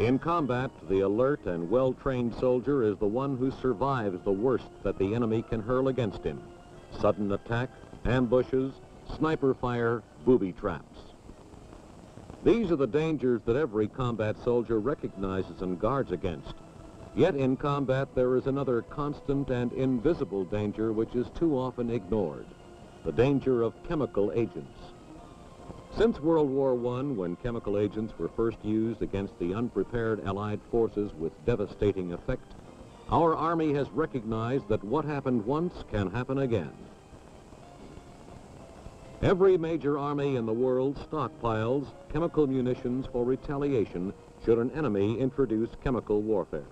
In combat, the alert and well-trained soldier is the one who survives the worst that the enemy can hurl against him: sudden attack, ambushes, sniper fire, booby traps. These are the dangers that every combat soldier recognizes and guards against. Yet in combat there is another constant and invisible danger which is too often ignored: the danger of chemical agents. Since World War I, when chemical agents were first used against the unprepared Allied forces with devastating effect, our Army has recognized that what happened once can happen again. Every major army in the world stockpiles chemical munitions for retaliation should an enemy introduce chemical warfare.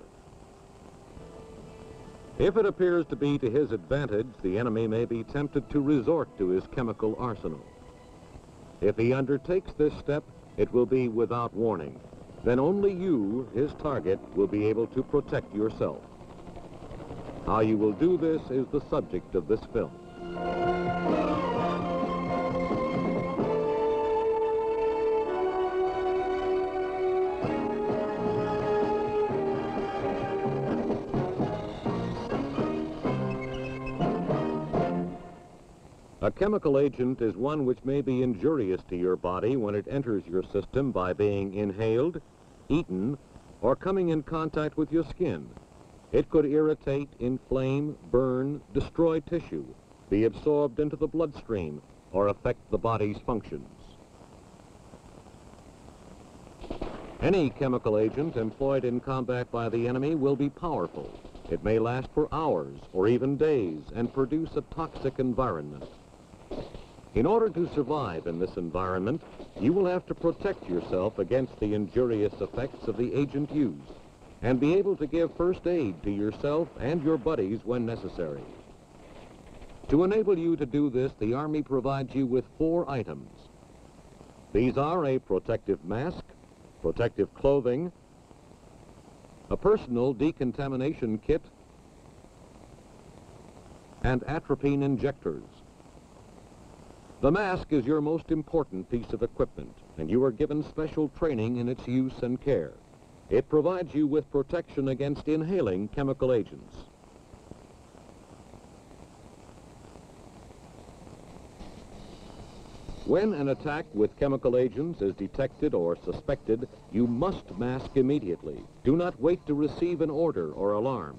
If it appears to be to his advantage, the enemy may be tempted to resort to his chemical arsenal. If he undertakes this step, it will be without warning. Then only you, his target, will be able to protect yourself. How you will do this is the subject of this film. A chemical agent is one which may be injurious to your body when it enters your system by being inhaled, eaten, or coming in contact with your skin. It could irritate, inflame, burn, destroy tissue, be absorbed into the bloodstream, or affect the body's functions. Any chemical agent employed in combat by the enemy will be powerful. It may last for hours or even days and produce a toxic environment. In order to survive in this environment, you will have to protect yourself against the injurious effects of the agent used and be able to give first aid to yourself and your buddies when necessary. To enable you to do this, the Army provides you with 4 items. These are a protective mask, protective clothing, a personal decontamination kit, and atropine injectors. The mask is your most important piece of equipment, and you are given special training in its use and care. It provides you with protection against inhaling chemical agents. When an attack with chemical agents is detected or suspected, you must mask immediately. Do not wait to receive an order or alarm.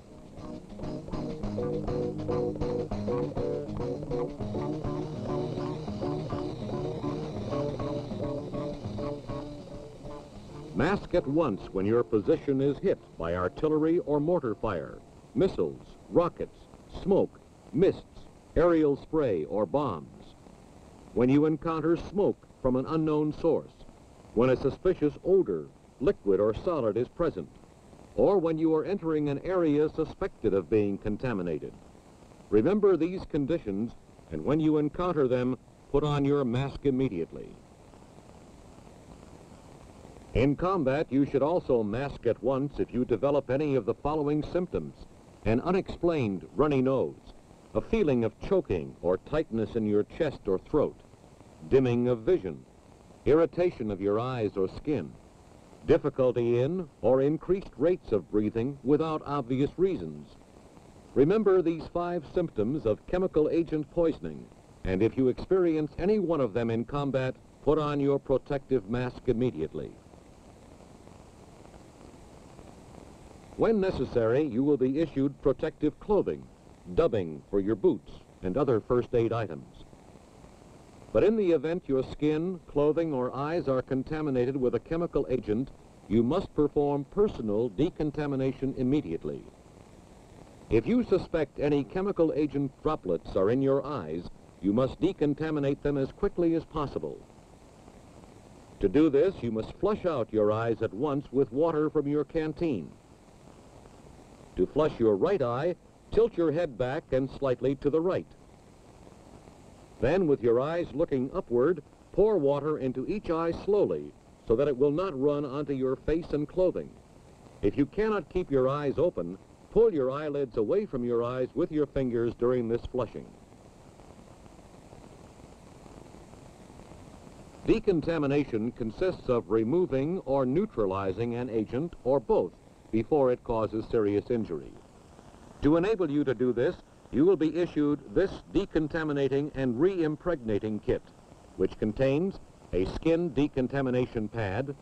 Mask at once when your position is hit by artillery or mortar fire, missiles, rockets, smoke, mists, aerial spray, or bombs. When you encounter smoke from an unknown source, when a suspicious odor, liquid or solid, is present, or when you are entering an area suspected of being contaminated. Remember these conditions, and when you encounter them, put on your mask immediately. In combat, you should also mask at once if you develop any of the following symptoms: an unexplained runny nose, a feeling of choking or tightness in your chest or throat, dimming of vision, irritation of your eyes or skin, difficulty in or increased rates of breathing without obvious reasons. Remember these 5 symptoms of chemical agent poisoning, and if you experience any one of them in combat, put on your protective mask immediately. When necessary, you will be issued protective clothing, dubbing for your boots, and other first aid items. But in the event your skin, clothing, or eyes are contaminated with a chemical agent, you must perform personal decontamination immediately. If you suspect any chemical agent droplets are in your eyes, you must decontaminate them as quickly as possible. To do this, you must flush out your eyes at once with water from your canteen. To flush your right eye, tilt your head back and slightly to the right. Then, with your eyes looking upward, pour water into each eye slowly so that it will not run onto your face and clothing. If you cannot keep your eyes open, pull your eyelids away from your eyes with your fingers during this flushing. Decontamination consists of removing or neutralizing an agent or both before it causes serious injury. To enable you to do this, you will be issued this decontaminating and re-impregnating kit, which contains a skin decontamination pad,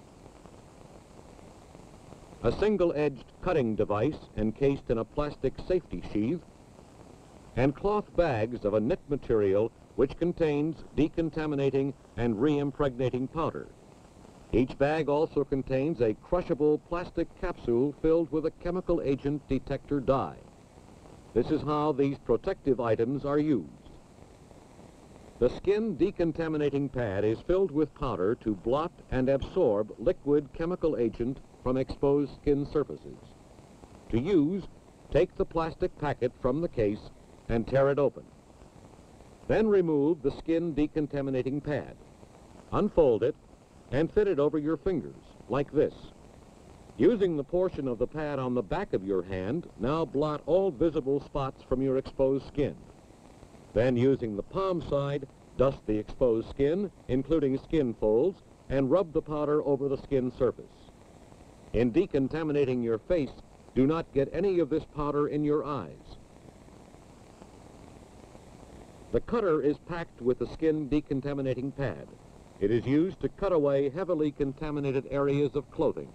a single-edged cutting device encased in a plastic safety sheath, and cloth bags of a knit material which contains decontaminating and re-impregnating powder. Each bag also contains a crushable plastic capsule filled with a chemical agent detector dye. This is how these protective items are used. The skin decontaminating pad is filled with powder to blot and absorb liquid chemical agent from exposed skin surfaces. To use, take the plastic packet from the case and tear it open. Then remove the skin decontaminating pad. Unfold it and fit it over your fingers, like this. Using the portion of the pad on the back of your hand, now blot all visible spots from your exposed skin. Then, using the palm side, dust the exposed skin, including skin folds, and rub the powder over the skin surface. In decontaminating your face, do not get any of this powder in your eyes. The cutter is packed with the skin decontaminating pad. It is used to cut away heavily contaminated areas of clothing.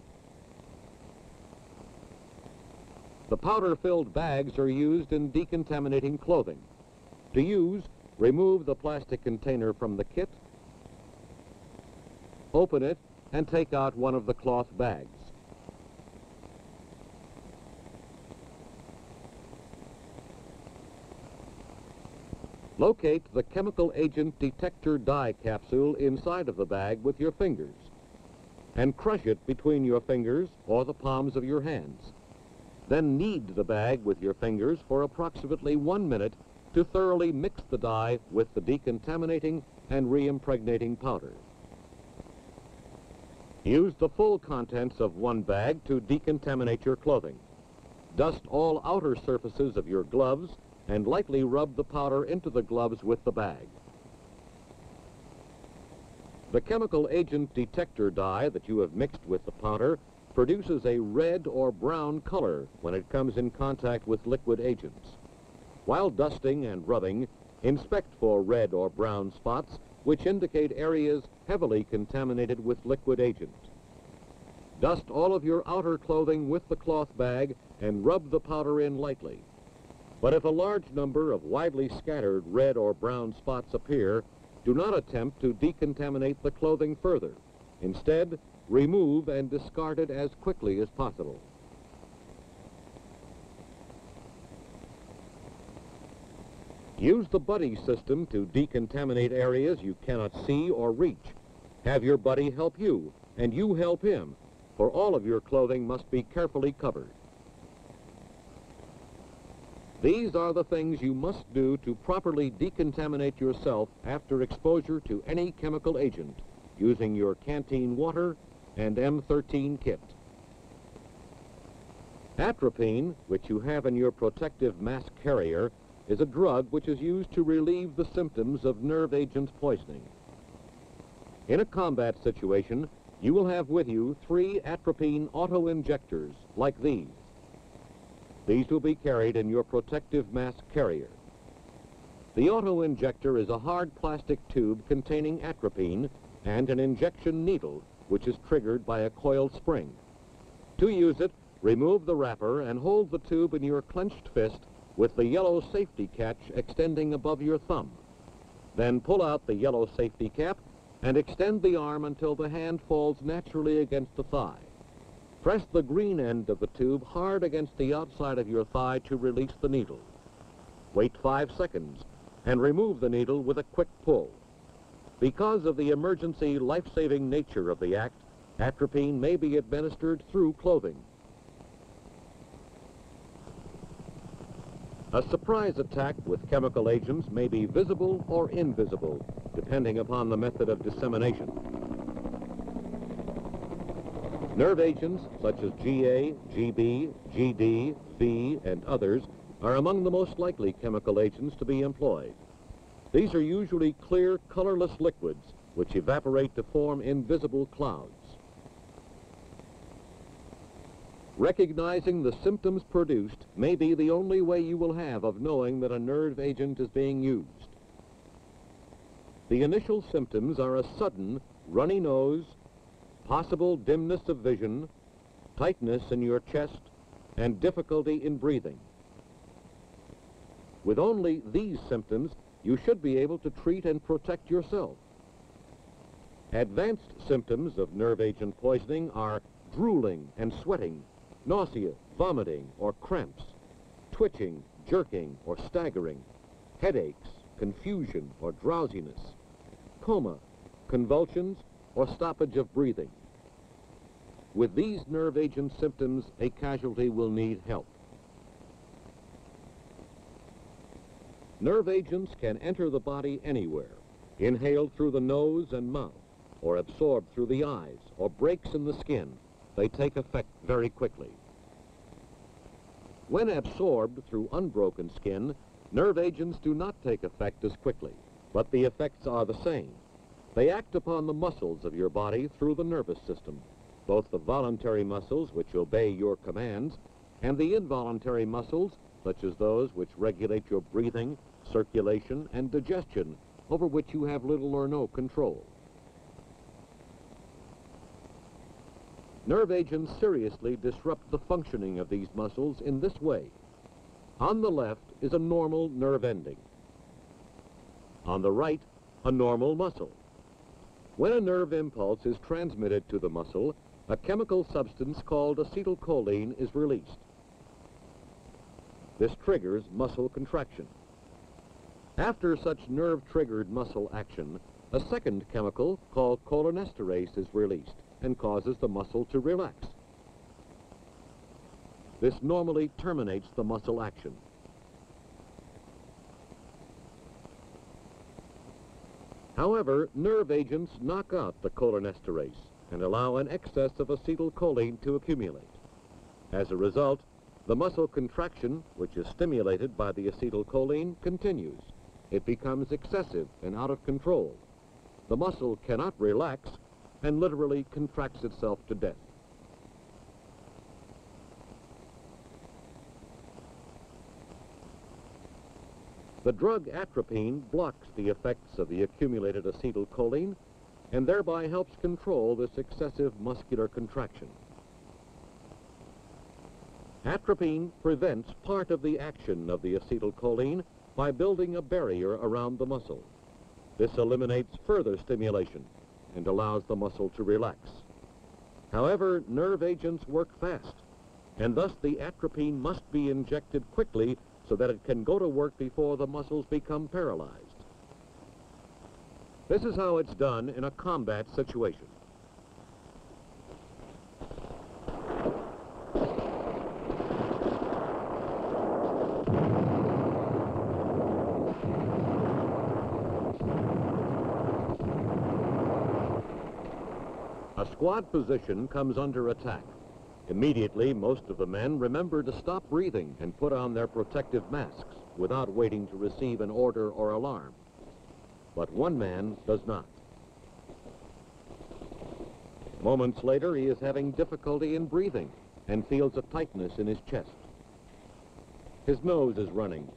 The powder-filled bags are used in decontaminating clothing. To use, remove the plastic container from the kit, open it, and take out one of the cloth bags. Locate the chemical agent detector dye capsule inside of the bag with your fingers and crush it between your fingers or the palms of your hands. Then knead the bag with your fingers for approximately 1 minute to thoroughly mix the dye with the decontaminating and re-impregnating powder. Use the full contents of one bag to decontaminate your clothing. Dust all outer surfaces of your gloves and lightly rub the powder into the gloves with the bag. The chemical agent detector dye that you have mixed with the powder produces a red or brown color when it comes in contact with liquid agents. While dusting and rubbing, inspect for red or brown spots which indicate areas heavily contaminated with liquid agent. Dust all of your outer clothing with the cloth bag and rub the powder in lightly. But if a large number of widely scattered red or brown spots appear, do not attempt to decontaminate the clothing further. Instead, remove and discard it as quickly as possible. Use the buddy system to decontaminate areas you cannot see or reach. Have your buddy help you, and you help him, for all of your clothing must be carefully covered. These are the things you must do to properly decontaminate yourself after exposure to any chemical agent using your canteen water and M13 kit. Atropine, which you have in your protective mask carrier, is a drug which is used to relieve the symptoms of nerve agent poisoning. In a combat situation, you will have with you 3 atropine auto-injectors like these. These will be carried in your protective mask carrier. The auto-injector is a hard plastic tube containing atropine and an injection needle, which is triggered by a coiled spring. To use it, remove the wrapper and hold the tube in your clenched fist with the yellow safety catch extending above your thumb. Then pull out the yellow safety cap and extend the arm until the hand falls naturally against the thigh. Press the green end of the tube hard against the outside of your thigh to release the needle. Wait 5 seconds and remove the needle with a quick pull. Because of the emergency life-saving nature of the act, atropine may be administered through clothing. A surprise attack with chemical agents may be visible or invisible, depending upon the method of dissemination. Nerve agents such as GA, GB, GD, V, and others are among the most likely chemical agents to be employed. These are usually clear, colorless liquids which evaporate to form invisible clouds. Recognizing the symptoms produced may be the only way you will have of knowing that a nerve agent is being used. The initial symptoms are a sudden runny nose, possible dimness of vision, tightness in your chest, and difficulty in breathing. With only these symptoms, you should be able to treat and protect yourself. Advanced symptoms of nerve agent poisoning are drooling and sweating, nausea, vomiting, or cramps, twitching, jerking, or staggering, headaches, confusion, or drowsiness, coma, convulsions, or stoppage of breathing. With these nerve agent symptoms, a casualty will need help. Nerve agents can enter the body anywhere, inhaled through the nose and mouth, or absorbed through the eyes, or breaks in the skin. They take effect very quickly. When absorbed through unbroken skin, nerve agents do not take effect as quickly, but the effects are the same. They act upon the muscles of your body through the nervous system, both the voluntary muscles which obey your commands and the involuntary muscles, such as those which regulate your breathing, circulation, and digestion, over which you have little or no control. Nerve agents seriously disrupt the functioning of these muscles in this way. On the left is a normal nerve ending. On the right, a normal muscle. When a nerve impulse is transmitted to the muscle, a chemical substance called acetylcholine is released. This triggers muscle contraction. After such nerve-triggered muscle action, a second chemical called cholinesterase is released and causes the muscle to relax. This normally terminates the muscle action. However, nerve agents knock out the cholinesterase and allow an excess of acetylcholine to accumulate. As a result, the muscle contraction, which is stimulated by the acetylcholine, continues. It becomes excessive and out of control. The muscle cannot relax and literally contracts itself to death. The drug atropine blocks the effects of the accumulated acetylcholine and thereby helps control this excessive muscular contraction. Atropine prevents part of the action of the acetylcholine by building a barrier around the muscle. This eliminates further stimulation and allows the muscle to relax. However, nerve agents work fast, and thus the atropine must be injected quickly so that it can go to work before the muscles become paralyzed. This is how it's done in a combat situation. A squad position comes under attack. Immediately, most of the men remember to stop breathing and put on their protective masks without waiting to receive an order or alarm. But one man does not. Moments later, he is having difficulty in breathing and feels a tightness in his chest. His nose is running.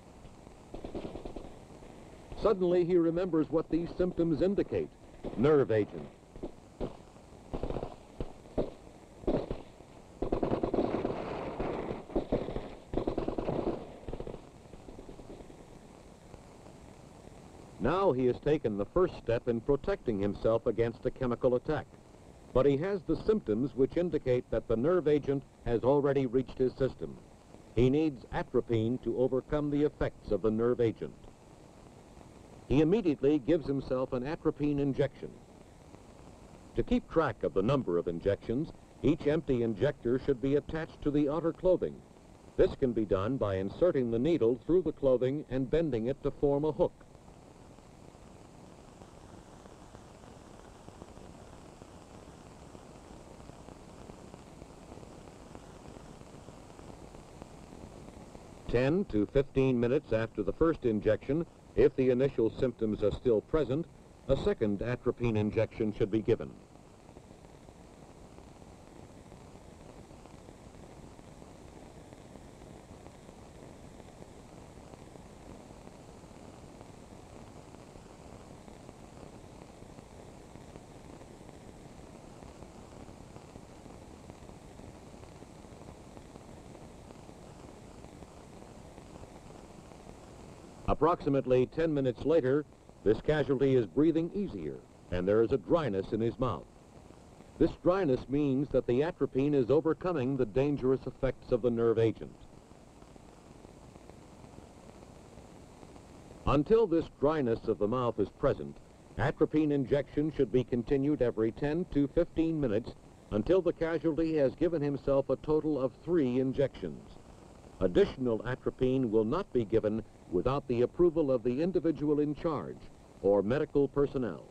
Suddenly, he remembers what these symptoms indicate: nerve agent. Now he has taken the first step in protecting himself against a chemical attack. But he has the symptoms which indicate that the nerve agent has already reached his system. He needs atropine to overcome the effects of the nerve agent. He immediately gives himself an atropine injection. To keep track of the number of injections, each empty injector should be attached to the outer clothing. This can be done by inserting the needle through the clothing and bending it to form a hook. "10 to 15 minutes after the first injection, if the initial symptoms are still present, a second atropine injection should be given. Approximately 10 minutes later, this casualty is breathing easier, and there is a dryness in his mouth. This dryness means that the atropine is overcoming the dangerous effects of the nerve agent. Until this dryness of the mouth is present, atropine injection should be continued every 10 to 15 minutes until the casualty has given himself a total of 3 injections. Additional atropine will not be given without the approval of the individual in charge or medical personnel.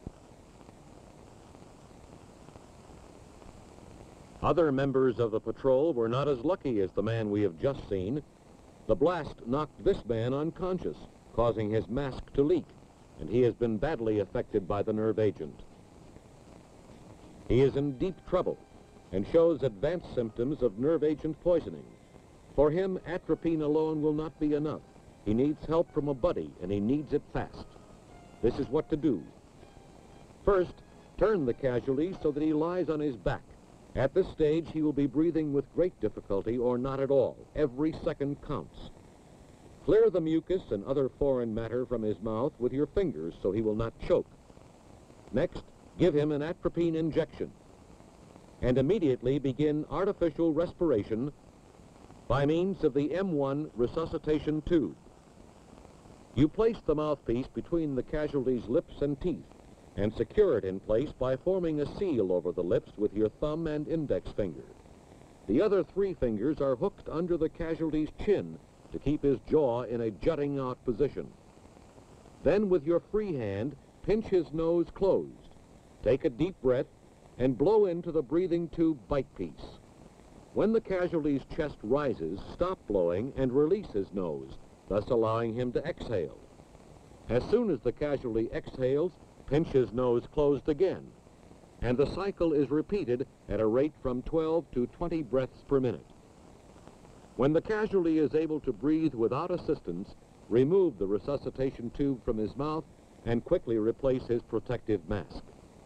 Other members of the patrol were not as lucky as the man we have just seen. The blast knocked this man unconscious, causing his mask to leak, and he has been badly affected by the nerve agent. He is in deep trouble and shows advanced symptoms of nerve agent poisoning. For him, atropine alone will not be enough. He needs help from a buddy, and he needs it fast. This is what to do. First, turn the casualty so that he lies on his back. At this stage, he will be breathing with great difficulty or not at all. Every second counts. Clear the mucus and other foreign matter from his mouth with your fingers so he will not choke. Next, give him an atropine injection, and immediately begin artificial respiration by means of the M1 resuscitation tube. You place the mouthpiece between the casualty's lips and teeth and secure it in place by forming a seal over the lips with your thumb and index finger. The other 3 fingers are hooked under the casualty's chin to keep his jaw in a jutting out position. Then with your free hand, pinch his nose closed. Take a deep breath and blow into the breathing tube bite piece. When the casualty's chest rises, stop blowing and release his nose, thus allowing him to exhale. As soon as the casualty exhales, pinch his nose closed again, and the cycle is repeated at a rate from 12 to 20 breaths per minute. When the casualty is able to breathe without assistance, remove the resuscitation tube from his mouth and quickly replace his protective mask.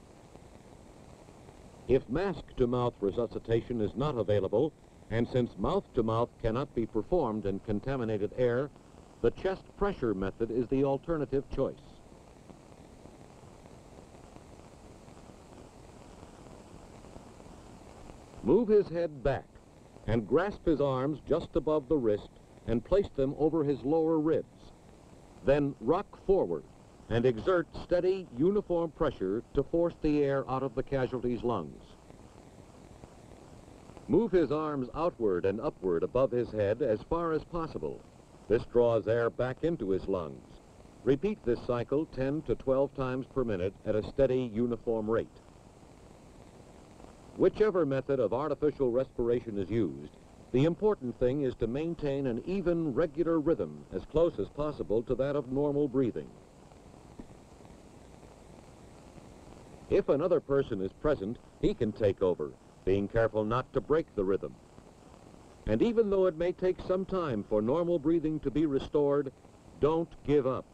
If mask-to-mouth resuscitation is not available, and since mouth-to-mouth cannot be performed in contaminated air, the chest pressure method is the alternative choice. Move his head back and grasp his arms just above the wrist and place them over his lower ribs. Then rock forward and exert steady, uniform pressure to force the air out of the casualty's lungs. Move his arms outward and upward above his head as far as possible. This draws air back into his lungs. Repeat this cycle 10 to 12 times per minute at a steady, uniform rate. Whichever method of artificial respiration is used, the important thing is to maintain an even, regular rhythm as close as possible to that of normal breathing. If another person is present, he can take over, being careful not to break the rhythm. And even though it may take some time for normal breathing to be restored, don't give up.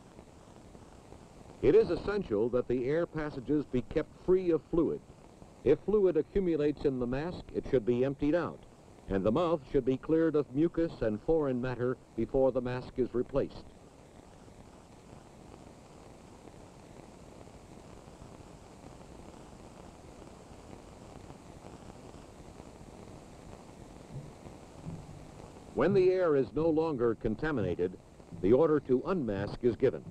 It is essential that the air passages be kept free of fluid. If fluid accumulates in the mask, it should be emptied out, and the mouth should be cleared of mucus and foreign matter before the mask is replaced. When the air is no longer contaminated, the order to unmask is given.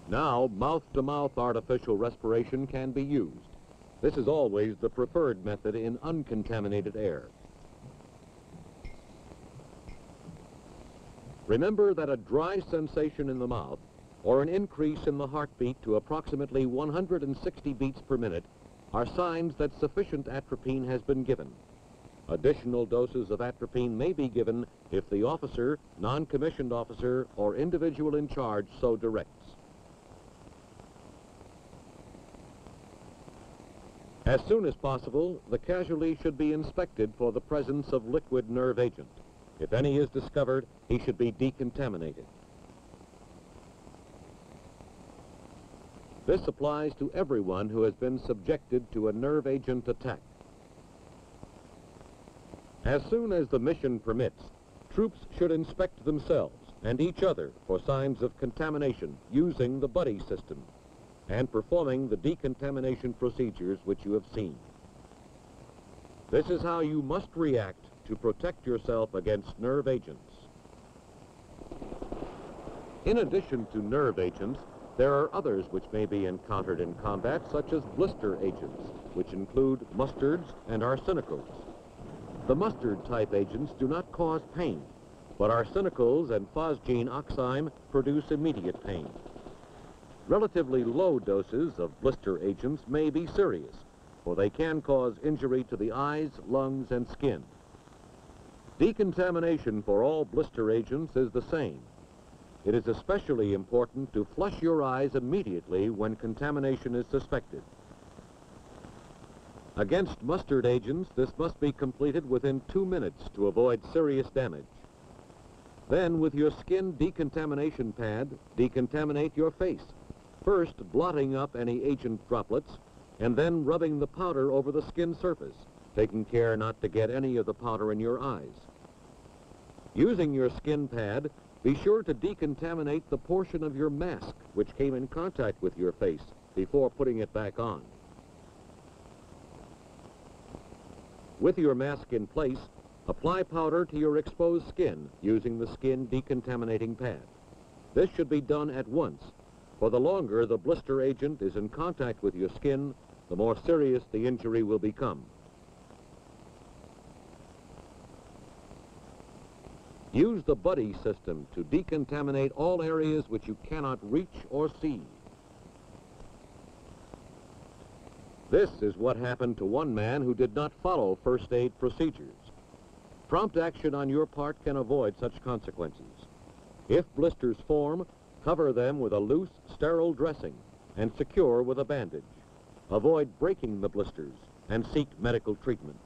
Now, mouth-to-mouth artificial respiration can be used. This is always the preferred method in uncontaminated air. Remember that a dry sensation in the mouth or an increase in the heartbeat to approximately 160 beats per minute are signs that sufficient atropine has been given. Additional doses of atropine may be given if the officer, non-commissioned officer, or individual in charge so directs. As soon as possible, the casualty should be inspected for the presence of liquid nerve agent. If any is discovered, he should be decontaminated. This applies to everyone who has been subjected to a nerve agent attack. As soon as the mission permits, troops should inspect themselves and each other for signs of contamination using the buddy system and performing the decontamination procedures which you have seen. This is how you must react to protect yourself against nerve agents. In addition to nerve agents, there are others which may be encountered in combat, such as blister agents, which include mustards and arsenicals. The mustard-type agents do not cause pain, but arsenicals and phosgene oxime produce immediate pain. Relatively low doses of blister agents may be serious, for they can cause injury to the eyes, lungs, and skin. Decontamination for all blister agents is the same. It is especially important to flush your eyes immediately when contamination is suspected. Against mustard agents, this must be completed within 2 minutes to avoid serious damage. Then, with your skin decontamination pad, decontaminate your face, first blotting up any agent droplets, and then rubbing the powder over the skin surface, taking care not to get any of the powder in your eyes. Using your skin pad, be sure to decontaminate the portion of your mask which came in contact with your face before putting it back on. With your mask in place, apply powder to your exposed skin using the skin decontaminating pad. This should be done at once, for the longer the blister agent is in contact with your skin, the more serious the injury will become. Use the buddy system to decontaminate all areas which you cannot reach or see. This is what happened to one man who did not follow first aid procedures. Prompt action on your part can avoid such consequences. If blisters form, cover them with a loose, sterile dressing and secure with a bandage. Avoid breaking the blisters and seek medical treatment.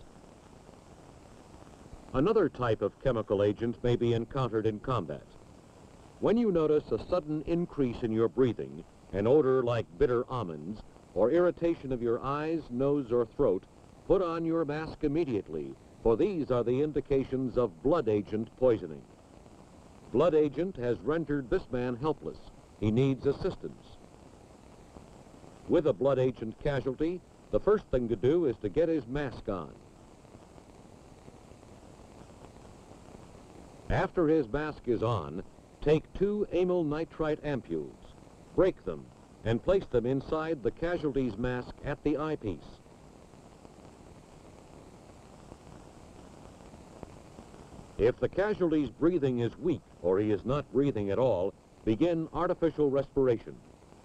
Another type of chemical agent may be encountered in combat. When you notice a sudden increase in your breathing, an odor like bitter almonds, or irritation of your eyes, nose, or throat, put on your mask immediately, for these are the indications of blood agent poisoning. Blood agent has rendered this man helpless. He needs assistance. With a blood agent casualty, the first thing to do is to get his mask on. After his mask is on, take 2 amyl nitrite ampules, break them, and place them inside the casualty's mask at the eyepiece. If the casualty's breathing is weak or he is not breathing at all, begin artificial respiration.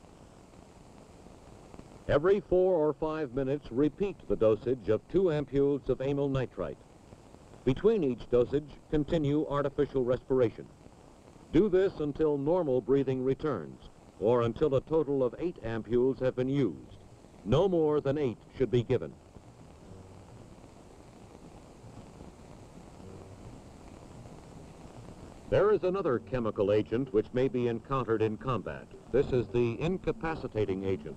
Every 4 or 5 minutes, repeat the dosage of 2 ampules of amyl nitrite. Between each dosage, continue artificial respiration. Do this until normal breathing returns, or until a total of 8 ampules have been used. No more than 8 should be given. There is another chemical agent which may be encountered in combat. This is the incapacitating agent.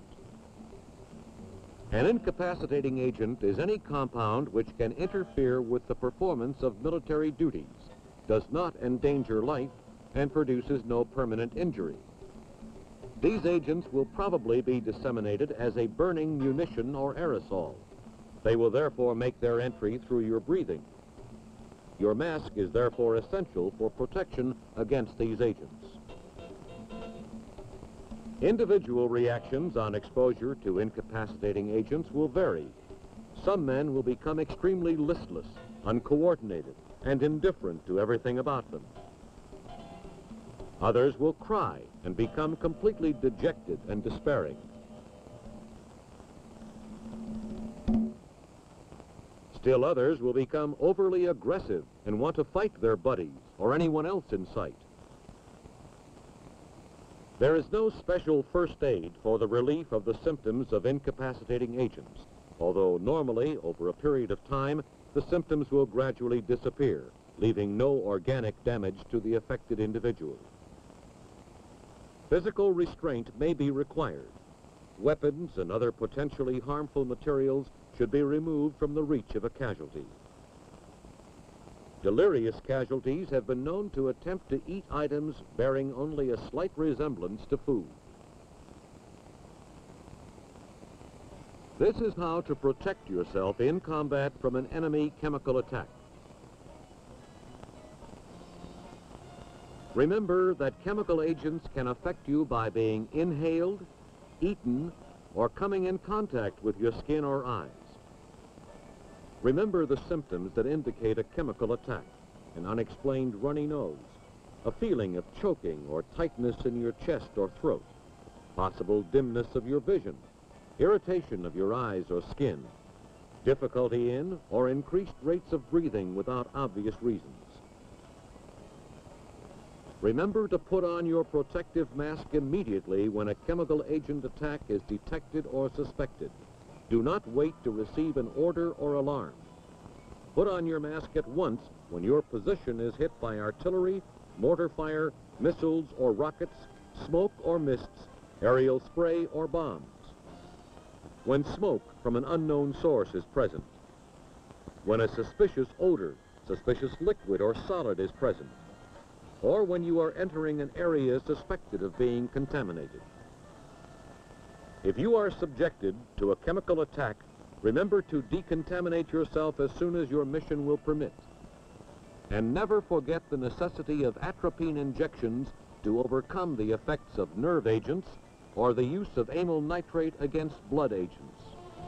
An incapacitating agent is any compound which can interfere with the performance of military duties, does not endanger life, and produces no permanent injury. These agents will probably be disseminated as a burning munition or aerosol. They will therefore make their entry through your breathing. Your mask is therefore essential for protection against these agents. Individual reactions on exposure to incapacitating agents will vary. Some men will become extremely listless, uncoordinated, and indifferent to everything about them. Others will cry and become completely dejected and despairing. Still others will become overly aggressive and want to fight their buddies or anyone else in sight. There is no special first aid for the relief of the symptoms of incapacitating agents, although normally, over a period of time, the symptoms will gradually disappear, leaving no organic damage to the affected individual. Physical restraint may be required. Weapons and other potentially harmful materials should be removed from the reach of a casualty. Delirious casualties have been known to attempt to eat items bearing only a slight resemblance to food. This is how to protect yourself in combat from an enemy chemical attack. Remember that chemical agents can affect you by being inhaled, eaten, or coming in contact with your skin or eyes. Remember the symptoms that indicate a chemical attack: an unexplained runny nose, a feeling of choking or tightness in your chest or throat, possible dimness of your vision, irritation of your eyes or skin, difficulty in or increased rates of breathing without obvious reasons. Remember to put on your protective mask immediately when a chemical agent attack is detected or suspected. Do not wait to receive an order or alarm. Put on your mask at once when your position is hit by artillery, mortar fire, missiles or rockets, smoke or mists, aerial spray or bombs. When smoke from an unknown source is present. When a suspicious odor, suspicious liquid or solid is present. Or when you are entering an area suspected of being contaminated. If you are subjected to a chemical attack, remember to decontaminate yourself as soon as your mission will permit. And never forget the necessity of atropine injections to overcome the effects of nerve agents or the use of amyl nitrate against blood agents.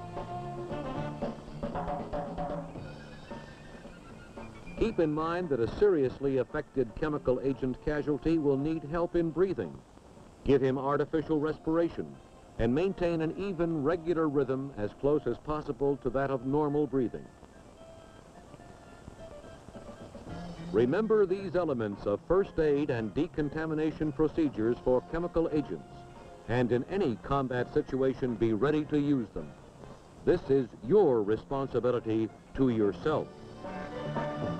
Keep in mind that a seriously affected chemical agent casualty will need help in breathing. Give him artificial respiration and maintain an even, regular rhythm as close as possible to that of normal breathing. Remember these elements of first aid and decontamination procedures for chemical agents, and in any combat situation be ready to use them. This is your responsibility to yourself.